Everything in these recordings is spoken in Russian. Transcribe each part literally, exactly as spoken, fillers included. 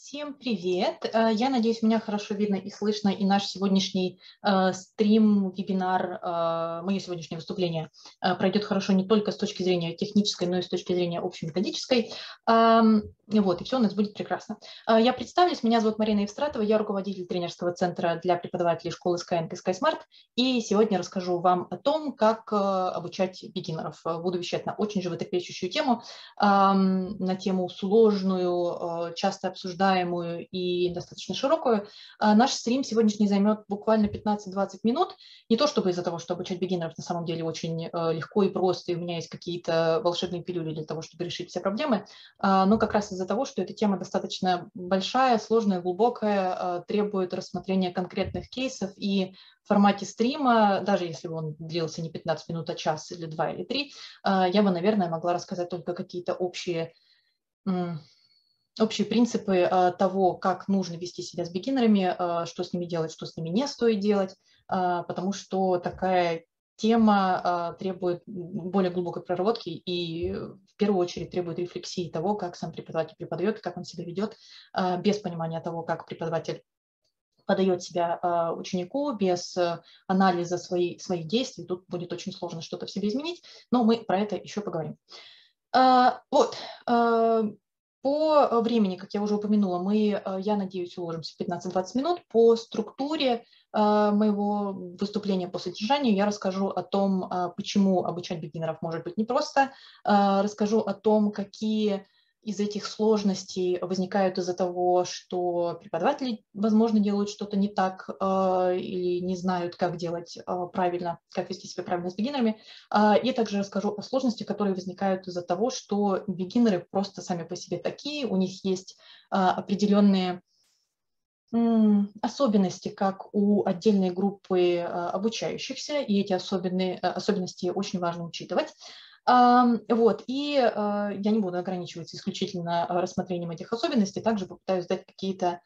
Всем привет! Э, Я надеюсь, меня хорошо видно и слышно, и наш сегодняшний э, стрим, вебинар, э, мое сегодняшнее выступление э, пройдет хорошо не только с точки зрения технической, но и с точки зрения общеметодической. Ам, Вот, и все у нас будет прекрасно. Э, Я представлюсь, меня зовут Марина Евстратова, я руководитель тренерского центра для преподавателей школы Skyeng и SkySmart, и сегодня расскажу вам о том, как э, обучать бигинеров. Э, Буду вещать на очень животрепещущую тему, ам, на тему сложную, э, часто обсуждаемую и достаточно широкую. А Наш стрим сегодняшний займет буквально пятнадцать-двадцать минут. Не то чтобы из-за того, что обучать бигинеров на самом деле очень э, легко и просто, и у меня есть какие-то волшебные пилюли для того, чтобы решить все проблемы, а, но как раз из-за того, что эта тема достаточно большая, сложная, глубокая, э, требует рассмотрения конкретных кейсов, и в формате стрима, даже если бы он длился не пятнадцать минут, а час или два или три, я бы, наверное, могла рассказать только какие-то общие, общие принципы того, как нужно вести себя с бигинерами, что с ними делать, что с ними не стоит делать, потому что такая тема требует более глубокой проработки и в первую очередь требует рефлексии того, как сам преподаватель преподает, как он себя ведет, без понимания того, как преподаватель подает себя ученику, без анализа своих, своих действий. Тут будет очень сложно что-то в себе изменить, но мы про это еще поговорим. Вот. По времени, как я уже упомянула, мы, я надеюсь, уложимся в пятнадцать-двадцать минут. По структуре моего выступления, по содержанию я расскажу о том, почему обучать бигинеров может быть непросто, расскажу о том, какие из этих сложностей возникают из-за того, что преподаватели, возможно, делают что-то не так э, или не знают, как делать э, правильно, как вести себя правильно с бигинерами. Э, и также расскажу о сложностях, которые возникают из-за того, что бигинеры просто сами по себе такие, у них есть э, определенные м, особенности, как у отдельной группы э, обучающихся, и эти особенные, э, особенности очень важно учитывать. Вот, и я не буду ограничиваться исключительно рассмотрением этих особенностей, также попытаюсь дать какие-то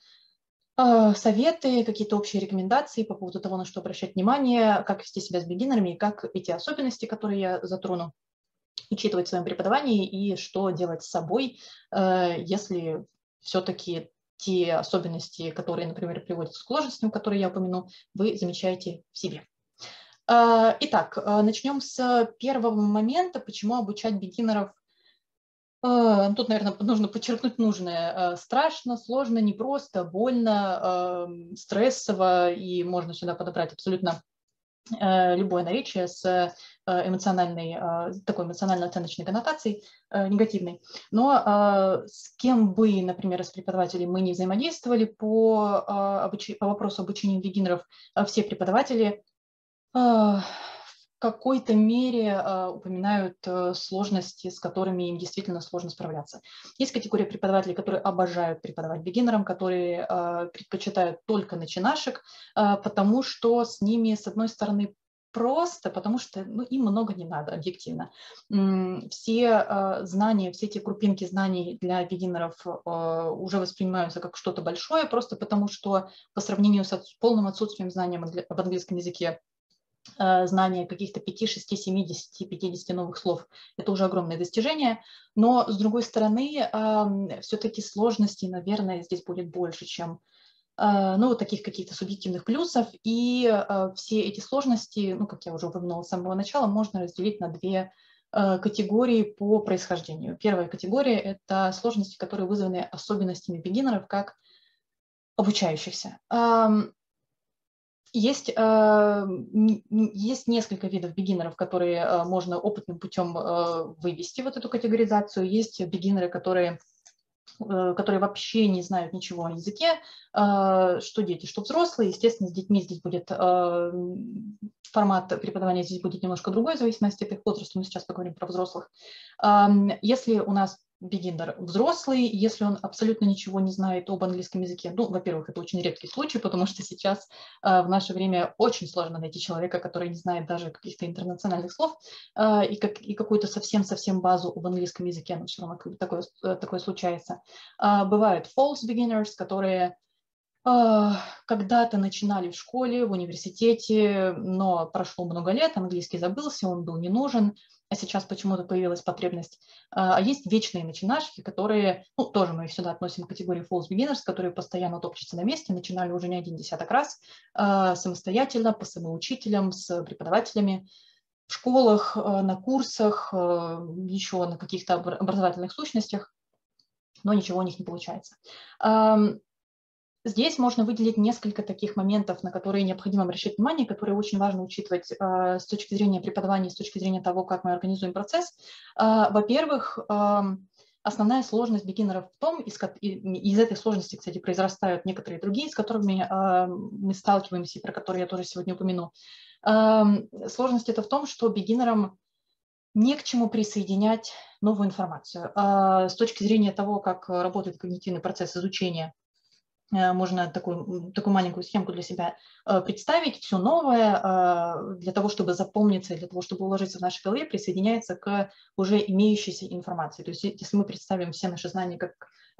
советы, какие-то общие рекомендации по поводу того, на что обращать внимание, как вести себя с бигинерами, и как эти особенности, которые я затрону, учитывать в своем преподавании, и что делать с собой, если все-таки те особенности, которые, например, приводят к сложностям, которые я упомяну, вы замечаете в себе. Итак, начнем с первого момента, почему обучать бигинеров. Тут, наверное, нужно подчеркнуть нужное. Страшно, сложно, непросто, больно, стрессово, и можно сюда подобрать абсолютно любое наречие с эмоциональной, такой эмоционально-оценочной коннотацией, негативной. Но с кем бы, например, из преподавателей мы не взаимодействовали по, обуч... по вопросу обучения бигинеров, все преподаватели в какой-то мере упоминают сложности, с которыми им действительно сложно справляться. Есть категория преподавателей, которые обожают преподавать бигинерам, которые предпочитают только начинашек, потому что с ними, с одной стороны, просто, потому что ну, им много не надо, объективно. Все знания, все эти крупинки знаний для бигинеров уже воспринимаются как что-то большое, просто потому что по сравнению с полным отсутствием знаний об английском языке, знание каких-то пяти, шести, семидесяти, пятидесяти новых слов – это уже огромное достижение. Но, с другой стороны, все-таки сложностей, наверное, здесь будет больше, чем ну, таких каких-то субъективных плюсов. И все эти сложности, ну, как я уже упомянула с самого начала, можно разделить на две категории по происхождению. Первая категория – это сложности, которые вызваны особенностями бигинеров как обучающихся. Есть, есть несколько видов бигинеров, которые можно опытным путем вывести вот эту категоризацию. Есть бигинеры, которые, которые вообще не знают ничего о языке, что дети, что взрослые. Естественно, с детьми здесь будет формат преподавания здесь будет немножко другой, в зависимости от их возраста, но сейчас поговорим про взрослых. Если у нас бигинер взрослый, если он абсолютно ничего не знает об английском языке, ну, во-первых, это очень редкий случай, потому что сейчас э, в наше время очень сложно найти человека, который не знает даже каких-то интернациональных слов э, и, как, и какую-то совсем-совсем базу об английском языке, но все равно такое, такое случается. Э, бывают false beginners, которые Когда-то начинали в школе, в университете, но прошло много лет, английский забылся, он был не нужен, а сейчас почему-то появилась потребность. А есть вечные начинашки, которые, ну, тоже мы их сюда относим к категории false beginners, которые постоянно топчутся на месте, начинали уже не один десяток раз самостоятельно, по самоучителям, с преподавателями, в школах, на курсах, еще на каких-то образовательных сущностях, но ничего у них не получается. Здесь можно выделить несколько таких моментов, на которые необходимо обращать внимание, которые очень важно учитывать э, с точки зрения преподавания, с точки зрения того, как мы организуем процесс. Э, во-первых, э, основная сложность бигинеров в том, из, из этой сложности, кстати, произрастают некоторые другие, с которыми э, мы сталкиваемся, и про которые я тоже сегодня упомяну. Э, сложность это в том, что бигинерам не к чему присоединять новую информацию. Э, с точки зрения того, как работает когнитивный процесс изучения, можно такую, такую маленькую схемку для себя представить. Все новое для того, чтобы запомниться, для того, чтобы уложиться в нашей голове, присоединяется к уже имеющейся информации. То есть если мы представим все наши знания как,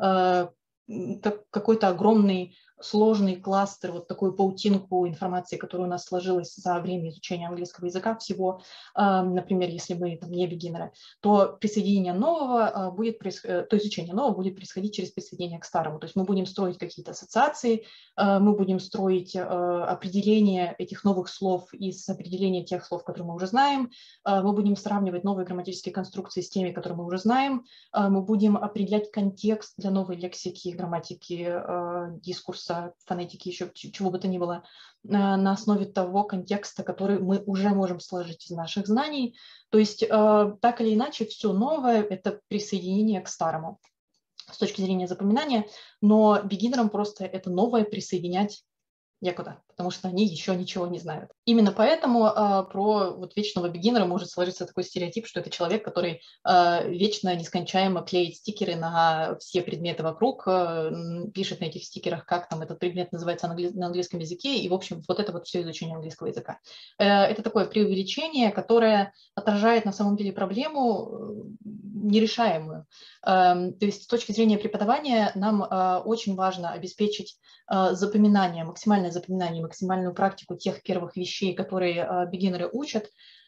как какой-то огромный сложный кластер, вот такую паутинку информации, которая у нас сложилась за время изучения английского языка всего, например, если мы там, не бигинеры, то присоединение нового будет, то изучение нового будет происходить через присоединение к старому. То есть мы будем строить какие-то ассоциации, мы будем строить определение этих новых слов из определения тех слов, которые мы уже знаем, мы будем сравнивать новые грамматические конструкции с теми, которые мы уже знаем, мы будем определять контекст для новой лексики, грамматики, дискурса, фонетики, еще чего бы то ни было, на основе того контекста, который мы уже можем сложить из наших знаний. То есть так или иначе все новое – это присоединение к старому с точки зрения запоминания, но бигинерам просто это новое присоединять некуда, потому что они еще ничего не знают. Именно поэтому э, про вот вечного бигинера может сложиться такой стереотип, что это человек, который э, вечно, нескончаемо клеит стикеры на все предметы вокруг, э, пишет на этих стикерах, как там этот предмет называется на, англи- на английском языке, и, в общем, вот это вот все изучение английского языка. Э, это такое преувеличение, которое отражает на самом деле проблему нерешаемую. Э, то есть с точки зрения преподавания нам э, очень важно обеспечить э, запоминание, максимальное запоминание, максимальную практику тех первых вещей, которые э, бигинеры учат,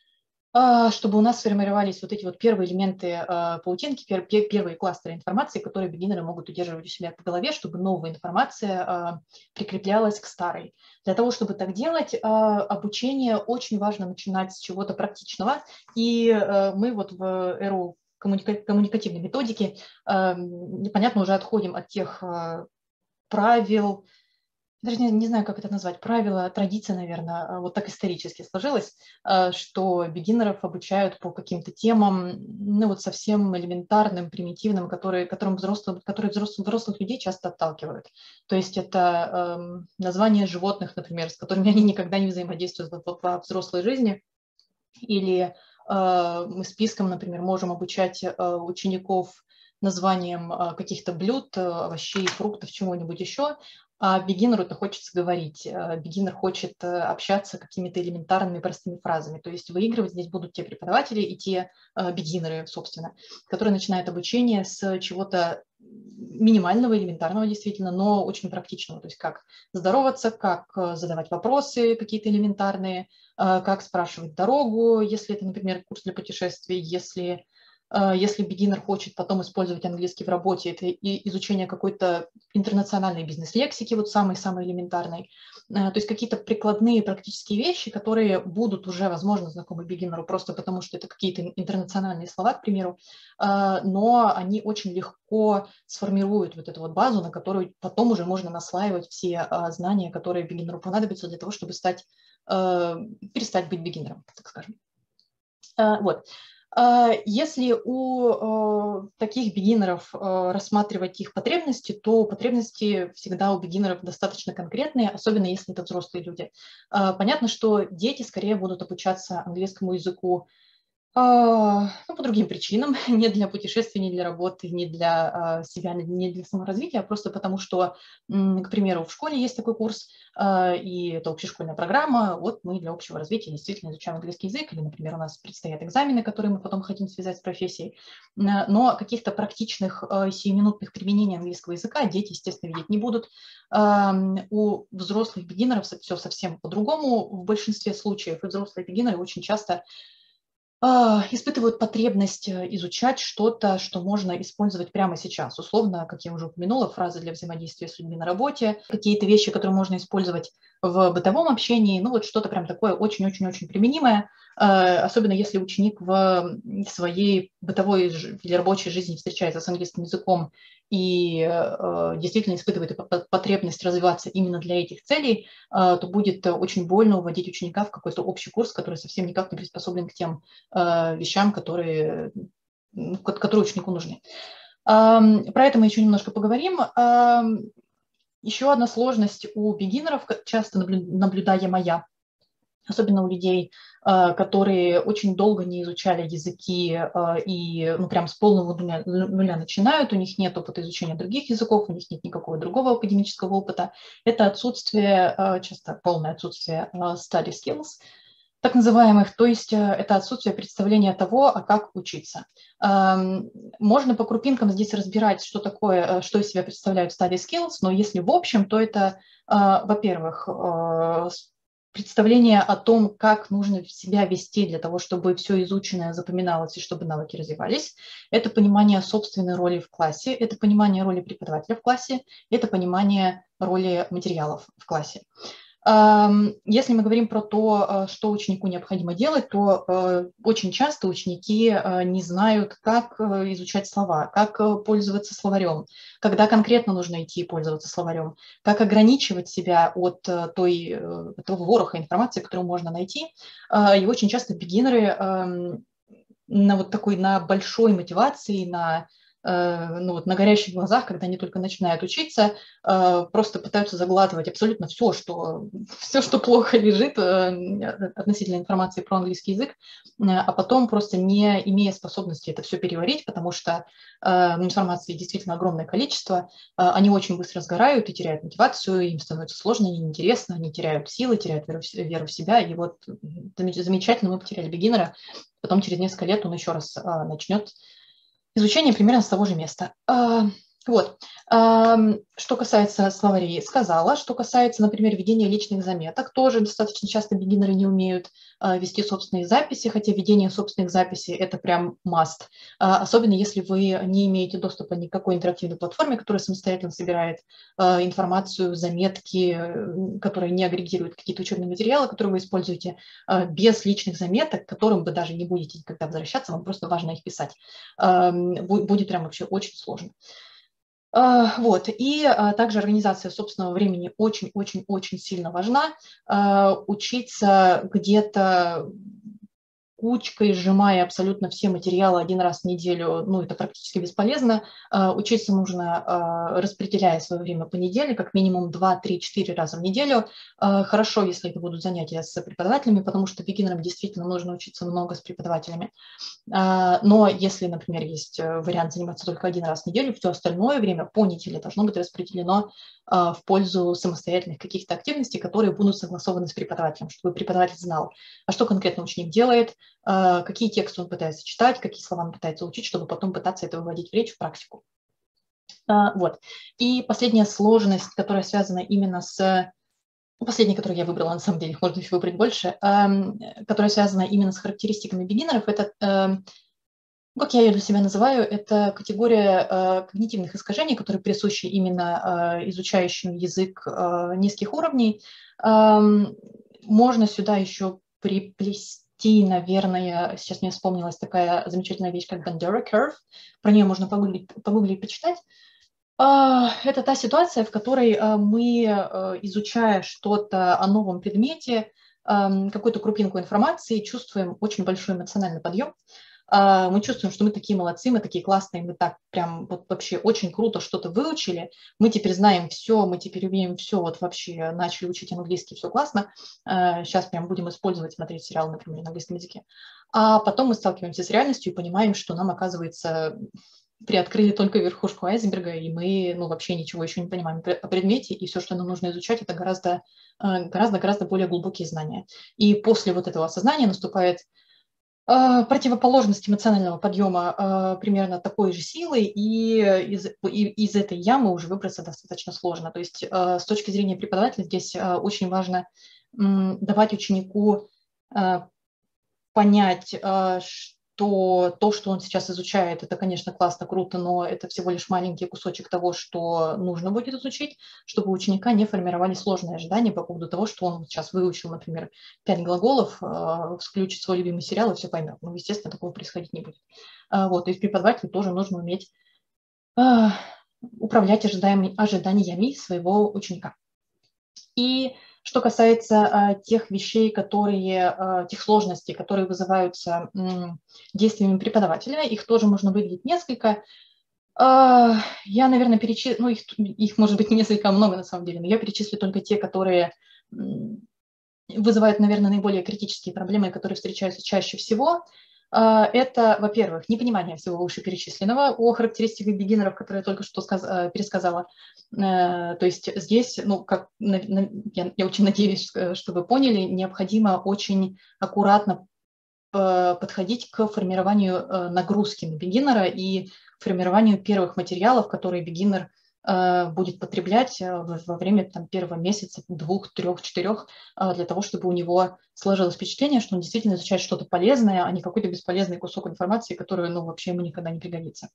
э, чтобы у нас сформировались вот эти вот первые элементы э, паутинки, пер, пер, первые кластеры информации, которые бигинеры могут удерживать у себя в голове, чтобы новая информация э, прикреплялась к старой. Для того, чтобы так делать, э, обучение очень важно начинать с чего-то практичного, и э, мы вот в эру коммуника коммуникативной методики, э, непонятно, уже отходим от тех э, правил, даже не, не знаю, как это назвать, правила, традиция, наверное, вот так исторически сложилось, что бигинеров обучают по каким-то темам, ну вот совсем элементарным, примитивным, которые, которым взрослых, которые взрослых, взрослых людей часто отталкивают. То есть это э, название животных, например, с которыми они никогда не взаимодействуют во, во взрослой жизни, или э, мы списком, например, можем обучать э, учеников названием э, каких-то блюд, овощей, фруктов, чего-нибудь еще, а бигинеру-то хочется говорить, бигинер хочет общаться какими-то элементарными простыми фразами. То есть выигрывать здесь будут те преподаватели и те бигинеры, собственно, которые начинают обучение с чего-то минимального, элементарного действительно, но очень практичного. То есть как здороваться, как задавать вопросы какие-то элементарные, как спрашивать дорогу, если это, например, курс для путешествий, если... Если бигинер хочет потом использовать английский в работе, это и изучение какой-то интернациональной бизнес-лексики, вот самой-самой элементарной. То есть какие-то прикладные практические вещи, которые будут уже, возможно, знакомы бигинеру просто потому, что это какие-то интернациональные слова, к примеру, но они очень легко сформируют вот эту вот базу, на которую потом уже можно наслаивать все знания, которые бигинеру понадобятся для того, чтобы стать, перестать быть бигинером, так скажем. Вот. Если у таких бигинеров рассматривать их потребности, то потребности всегда у бигинеров достаточно конкретные, особенно если это взрослые люди. Понятно, что дети скорее будут обучаться английскому языку А, ну, по другим причинам, не для путешествий, не для работы, не для а, себя, не для саморазвития, а просто потому что, м, к примеру, в школе есть такой курс, а, и это общешкольная программа. Вот мы для общего развития действительно изучаем английский язык, или, например, у нас предстоят экзамены, которые мы потом хотим связать с профессией. Н- Но каких-то практичных а, сиюминутных применений английского языка дети, естественно, видеть не будут. Ам, У взрослых бигинеров все совсем по-другому в большинстве случаев, и взрослые бигинеры очень часто а, испытывают потребность э, изучать что-то, что можно использовать прямо сейчас. Условно, как я уже упомянула, фразы для взаимодействия с людьми на работе, какие-то вещи, которые можно использовать в бытовом общении, ну вот что-то прям такое очень-очень-очень применимое, э, особенно если ученик в своей бытовой ж- или рабочей жизни встречается с английским языком и э, действительно испытывает потребность развиваться именно для этих целей, э, то будет очень больно уводить ученика в какой-то общий курс, который совсем никак не приспособлен к тем э, вещам, которые, которые ученику нужны. Про это мы еще немножко поговорим. Еще одна сложность у бигинеров, часто наблюдаемая, особенно у людей, которые очень долго не изучали языки и ну, прям с полного нуля, нуля начинают, у них нет опыта изучения других языков, у них нет никакого другого академического опыта. Это отсутствие, часто полное отсутствие study skills, так называемых, то есть это отсутствие представления того, а как учиться. Можно по крупинкам здесь разбирать, что такое, что из себя представляют study skills, но если в общем, то это, во-первых, представление о том, как нужно себя вести для того, чтобы все изученное запоминалось и чтобы навыки развивались. Это понимание собственной роли в классе, это понимание роли преподавателя в классе, это понимание роли материалов в классе. Если мы говорим про то, что ученику необходимо делать, то очень часто ученики не знают, как изучать слова, как пользоваться словарем, когда конкретно нужно идти и пользоваться словарем, как ограничивать себя от той, того вороха информации, которую можно найти. И очень часто бигинеры на вот такой, на большой мотивации, на ну, вот на горящих глазах, когда они только начинают учиться, просто пытаются заглатывать абсолютно все, что, все, что плохо лежит относительно информации про английский язык, а потом просто не имея способности это все переварить, потому что информации действительно огромное количество, они очень быстро сгорают и теряют мотивацию, им становится сложно, неинтересно, они теряют силы, теряют веру в, веру в себя, и вот замечательно мы потеряли бигинера, потом через несколько лет он еще раз начнет изучение примерно с того же места. Вот. Что касается словарей, сказала. Что касается, например, ведения личных заметок, тоже достаточно часто бигинеры не умеют вести собственные записи, хотя ведение собственных записей – это прям must. Особенно если вы не имеете доступа ни к какой интерактивной платформе, которая самостоятельно собирает информацию, заметки, которые не агрегируют какие-то учебные материалы, которые вы используете, без личных заметок, к которым вы даже не будете никогда возвращаться, вам просто важно их писать. Будет прям вообще очень сложно. Вот. И также организация собственного времени очень-очень-очень сильно важна. Учиться где-то кучкой, сжимая абсолютно все материалы один раз в неделю, ну, это практически бесполезно. Учиться нужно, распределяя свое время по неделе, как минимум два, три, четыре раза в неделю. Хорошо, если это будут занятия с преподавателями, потому что бигинерам действительно нужно учиться много с преподавателями. Но если, например, есть вариант заниматься только один раз в неделю, все остальное время по неделе должно быть распределено в пользу самостоятельных каких-то активностей, которые будут согласованы с преподавателем, чтобы преподаватель знал, а что конкретно ученик делает, какие тексты он пытается читать, какие слова он пытается учить, чтобы потом пытаться это выводить в речь, в практику. Вот. И последняя сложность, которая связана именно с... Последняя, которую я выбрала, на самом деле, их можно еще выбрать больше, которая связана именно с характеристиками бигинеров, это, как я ее для себя называю, это категория когнитивных искажений, которые присущи именно изучающим язык низких уровней. Можно сюда еще приплести, наверное, сейчас мне вспомнилась такая замечательная вещь, как Bandura Curve, про нее можно погуглить, погуглить почитать. Это та ситуация, в которой мы, изучая что-то о новом предмете, какую-то крупинку информации, чувствуем очень большой эмоциональный подъем, мы чувствуем, что мы такие молодцы, мы такие классные, мы так прям вот вообще очень круто что-то выучили, мы теперь знаем все, мы теперь умеем все, вот вообще начали учить английский, все классно, сейчас прям будем использовать, смотреть сериал, например, на английском языке. А потом мы сталкиваемся с реальностью и понимаем, что нам, оказывается, приоткрыли только верхушку айсберга, и мы ну, вообще ничего еще не понимаем о предмете, и все, что нам нужно изучать, это гораздо, гораздо, гораздо более глубокие знания. И после вот этого осознания наступает противоположность эмоционального подъема примерно такой же силы, и из, и из этой ямы уже выбраться достаточно сложно. То есть с точки зрения преподавателя здесь очень важно давать ученику понять, что то, что он сейчас изучает, это, конечно, классно, круто, но это всего лишь маленький кусочек того, что нужно будет изучить, чтобы у ученика не формировали сложные ожидания по поводу того, что он сейчас выучил, например, пять глаголов, включит свой любимый сериал и все поймет. Ну, естественно, такого происходить не будет. Вот, то есть преподавателю тоже нужно уметь управлять ожиданиями своего ученика. И что касается а, тех вещей, которые, а, тех сложностей, которые вызываются м, действиями преподавателя, их тоже можно выделить несколько. А, я, наверное, перечислю, ну, их, их может быть не несколько, а много на самом деле, но я перечислю только те, которые м, вызывают, наверное, наиболее критические проблемы, которые встречаются чаще всего. Это, во-первых, непонимание всего вышеперечисленного о характеристиках бигинеров, которые я только что сказ... пересказала. То есть здесь, ну, как я, я очень надеюсь, что вы поняли, необходимо очень аккуратно подходить к формированию нагрузки на бигинера и формированию первых материалов, которые бигинер будет потреблять во время там, первого месяца, двух, трех, четырех, для того, чтобы у него сложилось впечатление, что он действительно изучает что-то полезное, а не какой-то бесполезный кусок информации, который ну, вообще ему никогда не пригодится.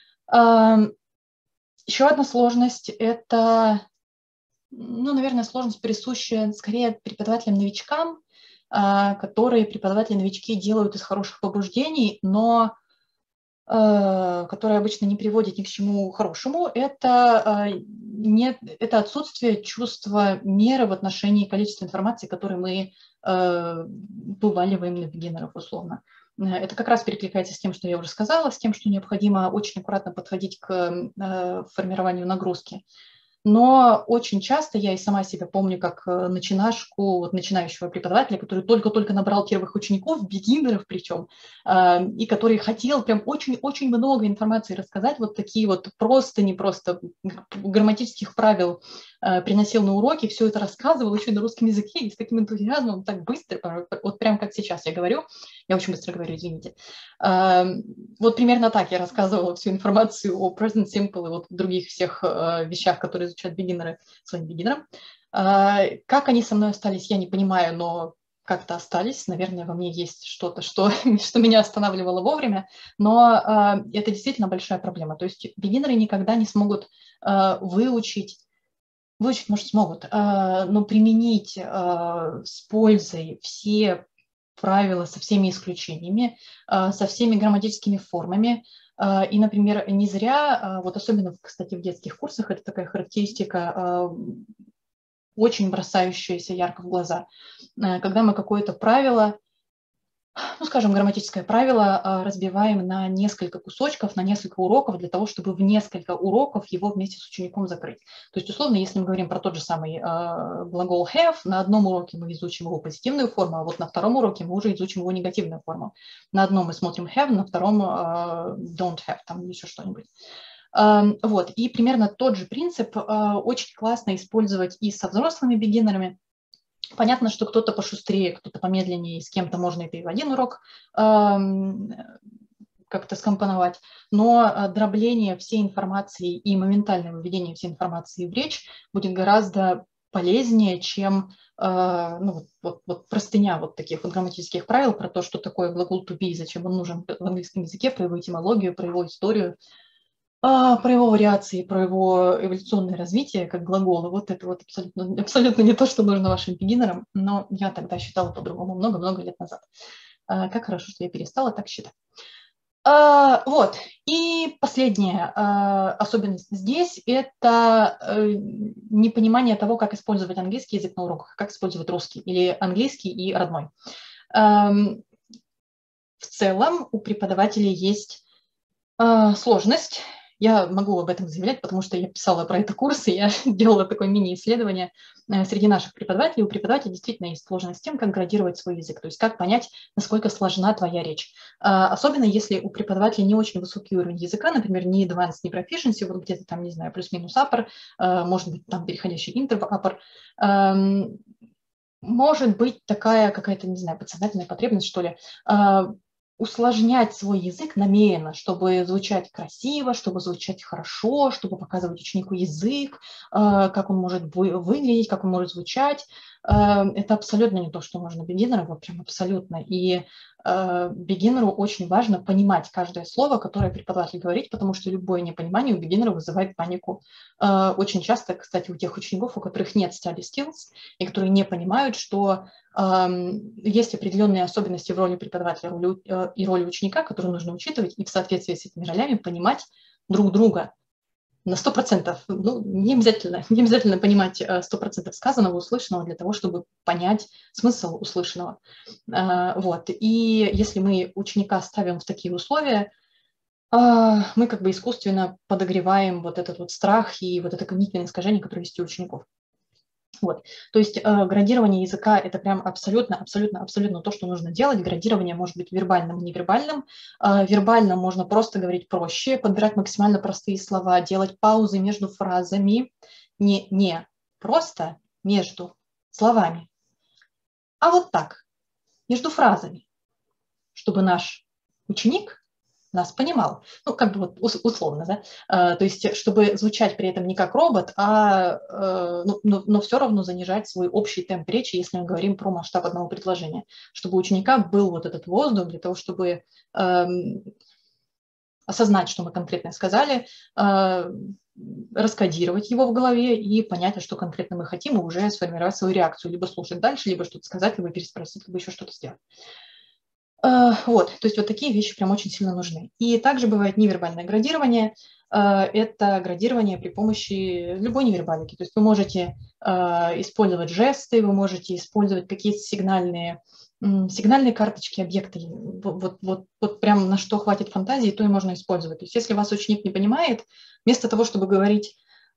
Еще одна сложность – это, ну, наверное, сложность, присущая скорее преподавателям-новичкам, которые преподаватели-новички делают из хороших побуждений, но которые обычно не приводят ни к чему хорошему, это, нет, это отсутствие чувства меры в отношении количества информации, которую мы вываливаем на бигинеров условно. Это как раз перекликается с тем, что я уже сказала, с тем, что необходимо очень аккуратно подходить к формированию нагрузки. Но очень часто я и сама себя помню как начинашку, вот начинающего преподавателя, который только-только набрал первых учеников, бигинеров причем, и который хотел прям очень-очень много информации рассказать, вот такие вот просто, не просто грамматических правил приносил на уроки, все это рассказывал еще и на русском языке, и с таким энтузиазмом, так быстро, вот прям как сейчас я говорю, я очень быстро говорю, извините. Вот примерно так я рассказывала всю информацию о present simple и вот других всех вещах, которые изучают бигинеры своим бигинерам. Как они со мной остались, я не понимаю, но как-то остались. Наверное, во мне есть что-то, что, что меня останавливало вовремя, но это действительно большая проблема. То есть бигинеры никогда не смогут выучить, выучить, может, смогут, но применить с пользой все правила со всеми исключениями, со всеми грамматическими формами. И, например, не зря, вот особенно, кстати, в детских курсах, это такая характеристика, очень бросающаяся ярко в глаза. Когда мы какое-то правило, ну, скажем, грамматическое правило разбиваем на несколько кусочков, на несколько уроков, для того, чтобы в несколько уроков его вместе с учеником закрыть. То есть, условно, если мы говорим про тот же самый э, глагол have, на одном уроке мы изучим его позитивную форму, а вот на втором уроке мы уже изучим его негативную форму. На одном мы смотрим have, на втором э, don't have, там еще что-нибудь. Э, вот, и примерно тот же принцип э, очень классно использовать и со взрослыми бигинерами. Понятно, что кто-то пошустрее, кто-то помедленнее, с кем-то можно это и в один урок э, как-то скомпоновать, но дробление всей информации и моментальное выведение всей информации в речь будет гораздо полезнее, чем э, ну, вот, вот, вот простыня вот таких вот грамматических правил про то, что такое глагол to be, зачем он нужен в английском языке, про его этимологию, про его историю, про его вариации, про его эволюционное развитие как глагола. Вот это вот абсолютно, абсолютно не то, что нужно вашим бигинерам, но я тогда считала по-другому много-много лет назад. Как хорошо, что я перестала так считать. Вот. И последняя особенность здесь – это непонимание того, как использовать английский язык на уроках, как использовать русский или английский и родной. в целом у преподавателей есть э, сложность. Я могу об этом заявлять, потому что я писала про это курсы, я делала такое мини-исследование среди наших преподавателей. У преподавателей действительно есть сложность с тем, как градировать свой язык, то есть как понять, насколько сложна твоя речь. Особенно если у преподавателя не очень высокий уровень языка, например, не advanced, не proficiency, вот где-то там, не знаю, плюс-минус upper, может быть, там переходящий inter upper. Может быть такая какая-то, не знаю, подсознательная потребность, что ли, усложнять свой язык намеренно, чтобы звучать красиво, чтобы звучать хорошо, чтобы показывать ученику язык, как он может выглядеть, как он может звучать. Это абсолютно не то, что нужно бигинеру, вот прям абсолютно. И бигинеру очень важно понимать каждое слово, которое преподаватель говорит, потому что любое непонимание у бигинера вызывает панику. Очень часто, кстати, у тех учеников, у которых нет study skills, и которые не понимают, что есть определенные особенности в роли преподавателя и роли ученика, которые нужно учитывать, и в соответствии с этими ролями понимать друг друга на сто процентов. Ну, не обязательно, не обязательно понимать сто процентов сказанного, услышанного для того, чтобы понять смысл услышанного. Вот. И если мы ученика ставим в такие условия, мы как бы искусственно подогреваем вот этот вот страх и вот это когнитивное искажение, которое есть у учеников. Вот. То есть э, градирование языка – это прям абсолютно, абсолютно, абсолютно то, что нужно делать. Градирование может быть вербальным, невербальным. Э, вербально можно просто говорить проще, подбирать максимально простые слова, делать паузы между фразами, не, не просто между словами, а вот так, между фразами, чтобы наш ученик нас понимал, ну, как бы вот условно, да, а, то есть чтобы звучать при этом не как робот, а, а ну, но, но все равно занижать свой общий темп речи, если мы говорим про масштаб одного предложения, чтобы у ученика был вот этот воздух для того, чтобы а, осознать, что мы конкретно сказали, а, раскодировать его в голове и понять, а что конкретно мы хотим, и уже сформировать свою реакцию, либо слушать дальше, либо что-то сказать, либо переспросить, либо еще что-то сделать. Вот, то есть вот такие вещи прям очень сильно нужны. И также бывает невербальное градирование. Это градирование при помощи любой невербалики. То есть вы можете использовать жесты, вы можете использовать какие-то сигнальные, сигнальные карточки, объекты. Вот, вот, вот прям на что хватит фантазии, то и можно использовать. То есть если вас ученик не понимает, вместо того, чтобы говорить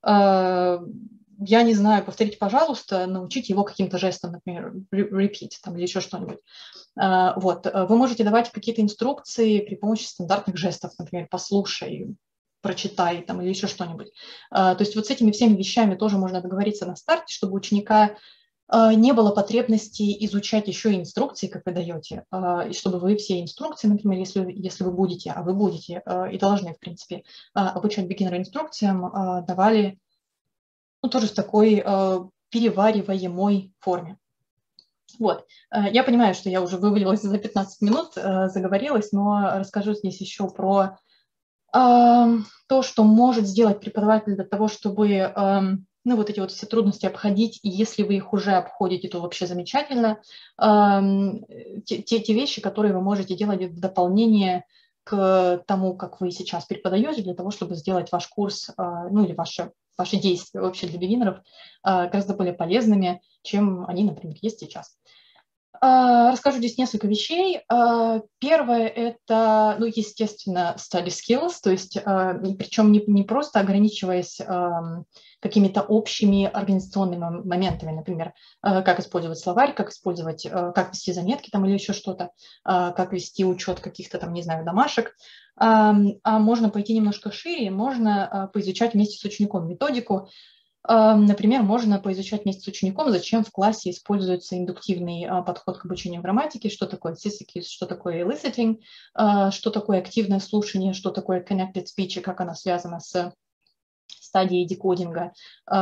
я не знаю, повторите, пожалуйста, научите его каким-то жестом, например, repeat там, или еще что-нибудь. Вот. Вы можете давать какие-то инструкции при помощи стандартных жестов, например, послушай, прочитай там, или еще что-нибудь. То есть вот с этими всеми вещами тоже можно договориться на старте, чтобы у ученика не было потребности изучать еще и инструкции, как вы даете, и чтобы вы все инструкции, например, если, если вы будете, а вы будете и должны, в принципе, обучать бигинера инструкциям, давали ну, тоже в такой э, перевариваемой форме. Вот. Я понимаю, что я уже вывалилась за пятнадцать минут, э, заговорилась, но расскажу здесь еще про э, то, что может сделать преподаватель для того, чтобы э, ну, вот эти вот все трудности обходить, и если вы их уже обходите, то вообще замечательно. Э, те, те, те вещи, которые вы можете делать в дополнение к тому, как вы сейчас преподаете, для того, чтобы сделать ваш курс, э, ну, или ваше ваши действия вообще для бигинеров гораздо более полезными, чем они, например, есть сейчас. Расскажу здесь несколько вещей. Первое – это, ну, естественно, study skills, то есть, причем не, не просто ограничиваясь какими-то общими организационными моментами, например, как использовать словарь, как использовать, как вести заметки там или еще что-то, как вести учет каких-то там, не знаю, домашек, а можно пойти немножко шире, можно поизучать вместе с учеником методику. Например, можно поизучать вместе с учеником, зачем в классе используется индуктивный подход к обучению грамматики, что такое syzygies, что такое eliciting, что такое активное слушание, что такое connected speech и как она связана с стадией декодинга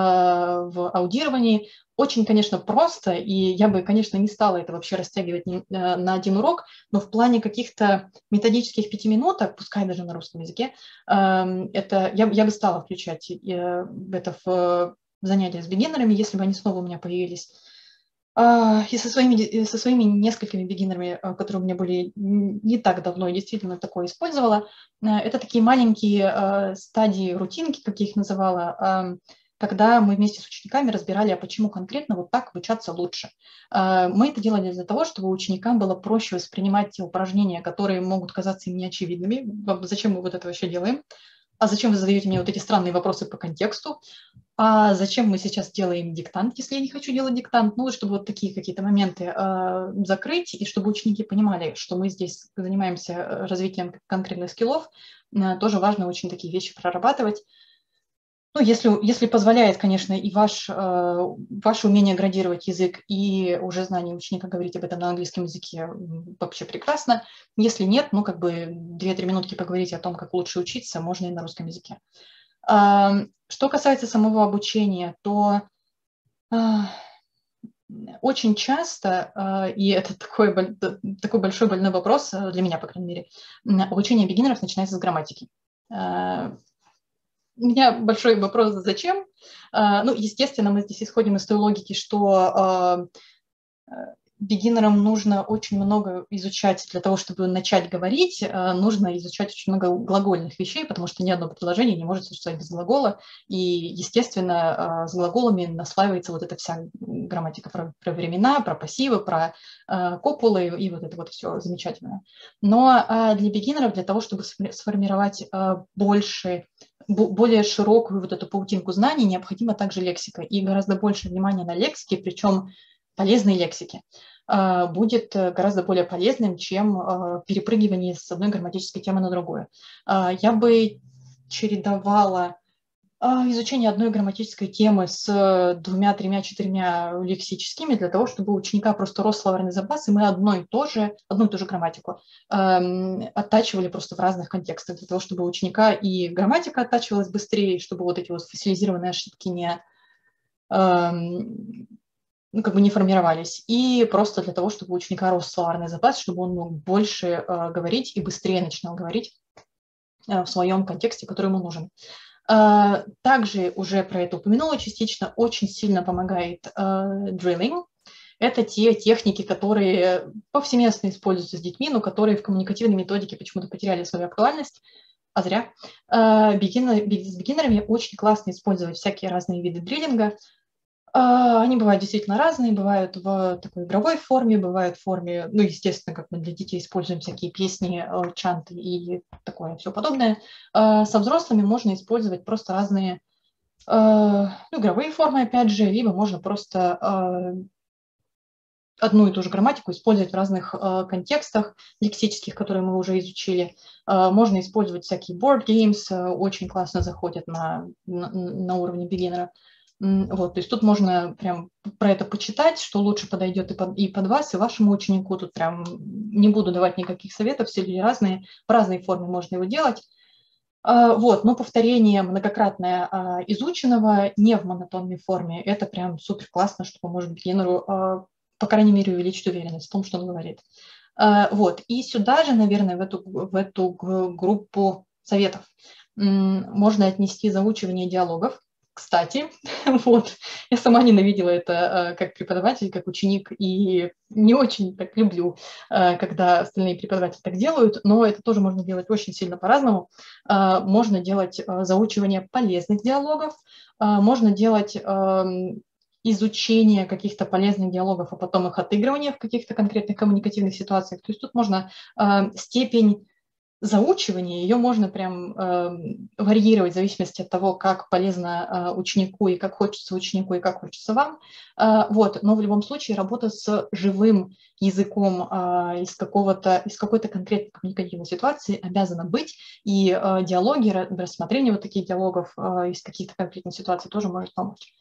в аудировании. Очень, конечно, просто, и я бы, конечно, не стала это вообще растягивать на один урок, но в плане каких-то методических пятиминуток, пускай даже на русском языке, это, я, я бы стала включать это в занятия с бигинерами, если бы они снова у меня появились. И со своими, со своими несколькими бигинерами, которые у меня были не так давно, я действительно такое использовала. Это такие маленькие стадии рутинки, как я их называла, когда мы вместе с учениками разбирали, а почему конкретно вот так обучаться лучше. Мы это делали для того, чтобы ученикам было проще воспринимать те упражнения, которые могут казаться им неочевидными. Зачем мы вот это вообще делаем? А зачем вы задаете мне вот эти странные вопросы по контексту? А зачем мы сейчас делаем диктант, если я не хочу делать диктант? Ну, чтобы вот такие какие-то моменты э, закрыть, и чтобы ученики понимали, что мы здесь занимаемся развитием конкретных скиллов, э, тоже важно очень такие вещи прорабатывать. Ну, если, если позволяет, конечно, и ваш, э, ваше умение градировать язык, и уже знание ученика говорить об этом на английском языке вообще прекрасно. Если нет, ну, как бы две-три минутки поговорить о том, как лучше учиться, можно и на русском языке. Э, что касается самого обучения, то э, очень часто, э, и это такой, такой большой больной вопрос для меня, по крайней мере, обучение бигинеров начинается с грамматики. Э, У меня большой вопрос, зачем? Ну, естественно, мы здесь исходим из той логики, что бигинерам нужно очень много изучать для того, чтобы начать говорить, нужно изучать очень много глагольных вещей, потому что ни одно предложение не может существовать без глагола, и, естественно, с глаголами наслаивается вот эта вся грамматика про, про времена, про пассивы, про копулы и вот это вот все замечательное. Но для бигинеров, для того, чтобы сформировать больше более широкую вот эту паутинку знаний, необходима также лексика и гораздо больше внимания на лексике, причем полезной лексике, будет гораздо более полезным, чем перепрыгивание с одной грамматической темы на другую. Я бы чередовала изучение одной грамматической темы с двумя, тремя, четырьмя лексическими для того, чтобы у ученика просто рос словарный запас, и мы одно и то же, одну и ту же грамматику э, оттачивали просто в разных контекстах, для того, чтобы у ученика и грамматика оттачивалась быстрее, чтобы вот эти вот фасилизированные ошибки не, э, ну, как бы не формировались, и просто для того, чтобы у ученика рос словарный запас, чтобы он мог больше э, говорить и быстрее начинал говорить э, в своем контексте, который ему нужен. Также уже про это упомянула частично, очень сильно помогает drilling. Это те техники, которые повсеместно используются с детьми, но которые в коммуникативной методике почему-то потеряли свою актуальность, а зря. С бигинерами очень классно использовать всякие разные виды дриллинга. Они бывают действительно разные, бывают в такой игровой форме, бывают в форме, ну, естественно, как мы для детей используем всякие песни, чанты и такое все подобное. Со взрослыми можно использовать просто разные ну, игровые формы, опять же, либо можно просто одну и ту же грамматику использовать в разных контекстах лексических, которые мы уже изучили. Можно использовать всякие board games, очень классно заходят на, на, на уровне бигинера. Вот, то есть тут можно прям про это почитать, что лучше подойдет и под, и под вас, и вашему ученику. Тут прям не буду давать никаких советов, все люди разные, в разной форме можно его делать. Вот, но повторение многократное изученного не в монотонной форме, это прям супер классно, что поможет бигинеру, по крайней мере, увеличить уверенность в том, что он говорит. Вот, и сюда же, наверное, в эту, в эту группу советов можно отнести заучивание диалогов. Кстати, вот, я сама ненавидела это как преподаватель, как ученик, и не очень так люблю, когда остальные преподаватели так делают, но это тоже можно делать очень сильно по-разному. Можно делать заучивание полезных диалогов, можно делать изучение каких-то полезных диалогов, а потом их отыгрывание в каких-то конкретных коммуникативных ситуациях. То есть тут можно степень заучивание, ее можно прям э, варьировать в зависимости от того, как полезно э, ученику и как хочется ученику и как хочется вам. Э, вот. Но в любом случае работа с живым языком э, из, какого-то, из какой-то конкретной коммуникативной ситуации обязана быть, и э, диалоги, рассмотрение вот таких диалогов э, из каких-то конкретных ситуаций тоже может помочь.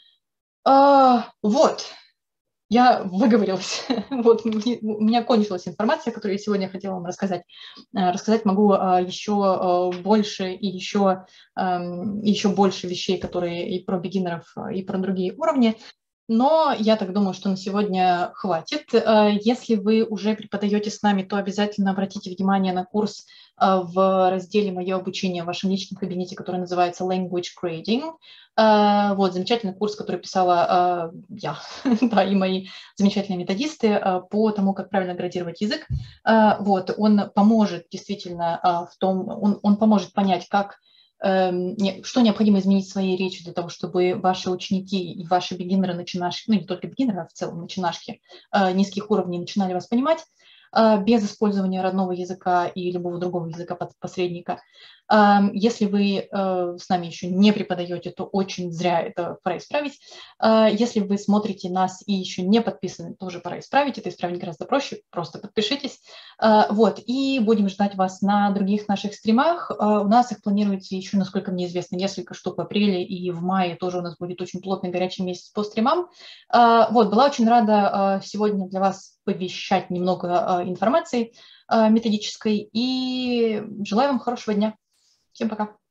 Э, вот. Я выговорилась. Вот, у меня кончилась информация, которую я сегодня хотела вам рассказать. Рассказать могу еще больше и еще, еще больше вещей, которые и про бигинеров, и про другие уровни. Но я так думаю, что на сегодня хватит. Если вы уже преподаете с нами, то обязательно обратите внимание на курс в разделе «Мое обучение» в вашем личном кабинете, который называется Language Grading. Вот, замечательный курс, который писала я, да, и мои замечательные методисты по тому, как правильно градировать язык. Вот, он поможет действительно в том, он, он поможет понять, как что необходимо изменить в своей речи для того, чтобы ваши ученики и ваши бигинеры, начинашки, ну не только бигинеры, а в целом начинашки низких уровней начинали вас понимать без использования родного языка и любого другого языка посредника. Если вы с нами еще не преподаете, то очень зря, это пора исправить. Если вы смотрите нас и еще не подписаны, тоже пора исправить. Это исправить гораздо проще, просто подпишитесь. Вот, и будем ждать вас на других наших стримах. У нас их планируется еще, насколько мне известно, несколько штук в апреле, и в мае тоже у нас будет очень плотный горячий месяц по стримам. Вот, была очень рада сегодня для вас повещать немного информации методической, и желаю вам хорошего дня. Всем пока.